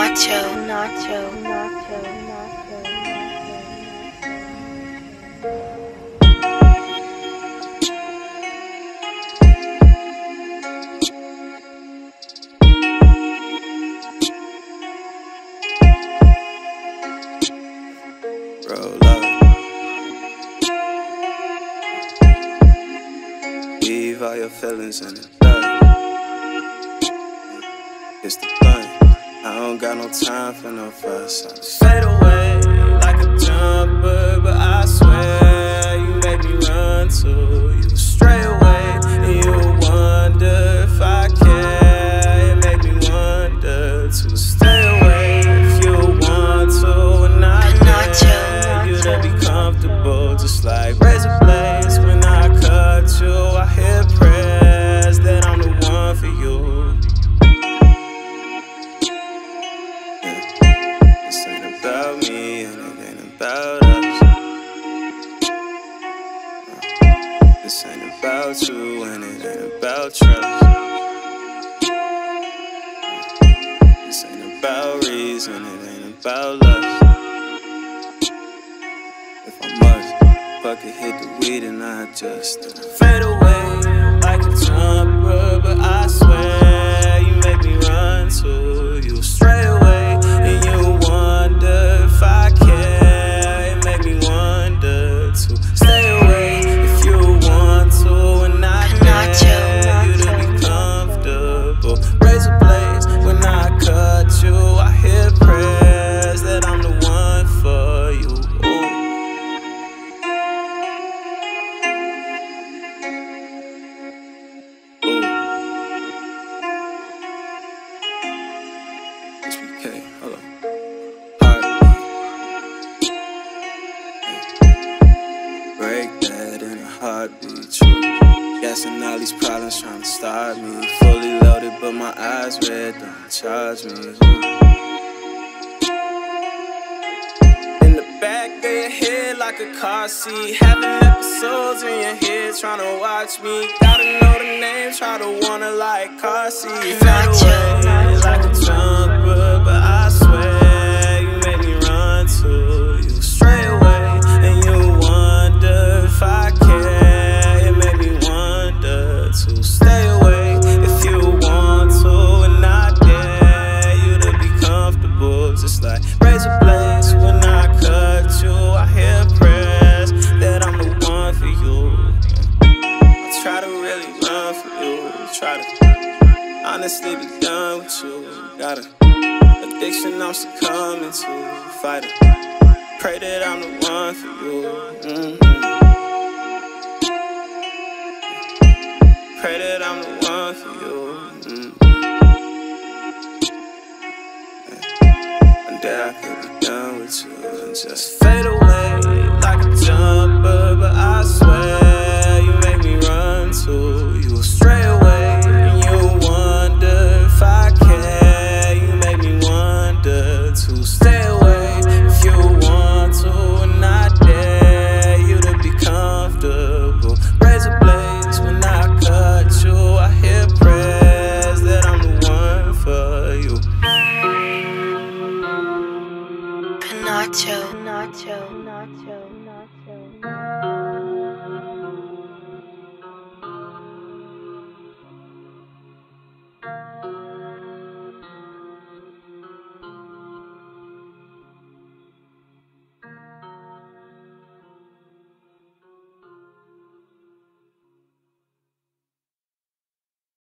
Nacho. Roll up. Leave all your feelings in the dark. It's the blunt. I don't got no time for no fuss. I just fade away like a jumper, but I swear you make me run to you. Stray away and you wonder if I care. It make me wonder to stay away if you want to, and I dare you to be comfortable, just like razor blades. When I cut you, I hear prayers that I'm the one for you. This ain't about me and it ain't about us. This ain't about you and it ain't about trust. This ain't about reason, it ain't about love. If I must, fuck it, hit the weed and I just fade away like a jumper, but I swear you make me run to you. Stray away and you wonder if I care. It make me wonder to stay away if you want to, and I dare you to be comfortable. Razor blades when I cut you, I hear prayers that I'm the one for you. HBK, hold on. Break that in a heartbeat, true. Guessing all these problems trying to stop me. Fully loaded, but my eyes red, don't charge me. In the back of your head like a car seat, having episodes in your head trying to watch me. Gotta know the name, try to wanna like car seat. Fade away like a jumper, but I swear you make me run to you. Stray away and you wonder if I care. It make me wonder to stay away if you want to, and I dare you to be comfortable, just like razor blades when I cut you. I hear prayers that I'm the one for you. I try to really run for you, try to honestly be done with you. Got an addiction I'm succumbing to, fight it. Pray that I'm the one for you. Pray that I'm the one for you. One day I could be done with you and just fade away like a jumper, but I swear